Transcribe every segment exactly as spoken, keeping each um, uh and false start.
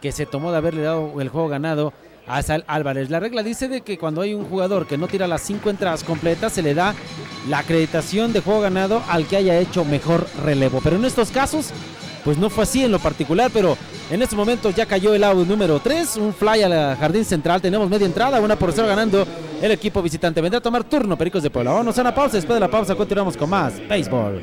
que se tomó de haberle dado el juego ganado a Sal Álvarez. La regla dice de que cuando hay un jugador que no tira las cinco entradas completas, se le da la acreditación de juego ganado al que haya hecho mejor relevo. Pero en estos casos, pues no fue así en lo particular, pero en estos momentos ya cayó el out número tres, un fly al jardín central, tenemos media entrada, una por cero ganando el equipo visitante. Vendrá a tomar turno Pericos de Puebla. Vamos a una pausa, después de la pausa continuamos con más béisbol.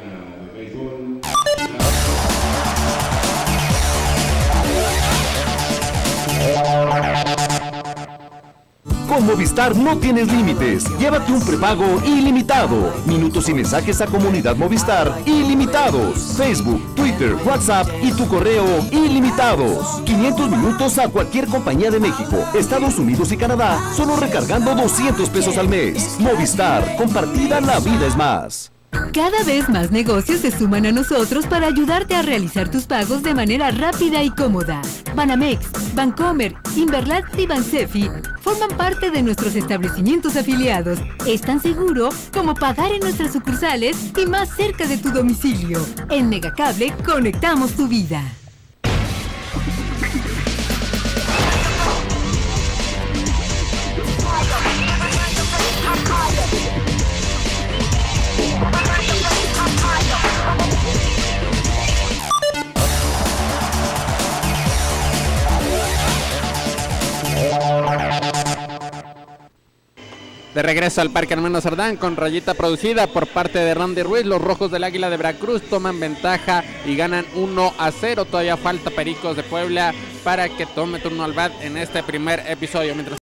Con Movistar no tienes límites. Llévate un prepago ilimitado. Minutos y mensajes a Comunidad Movistar ilimitados. Facebook, Twitter, WhatsApp y tu correo ilimitados. quinientos minutos a cualquier compañía de México, Estados Unidos y Canadá, solo recargando doscientos pesos al mes. Movistar, compartida la vida es más. Cada vez más negocios se suman a nosotros para ayudarte a realizar tus pagos de manera rápida y cómoda. Banamex, Bancomer, Inverlat y Bansefi forman parte de nuestros establecimientos afiliados. Es tan seguro como pagar en nuestras sucursales y más cerca de tu domicilio. En Megacable conectamos tu vida. De regreso al Parque Hermano Cerdán con rayita producida por parte de Randy Ruiz. Los Rojos del Águila de Veracruz toman ventaja y ganan uno a cero. Todavía falta Pericos de Puebla para que tome turno al bat en este primer episodio. Mientras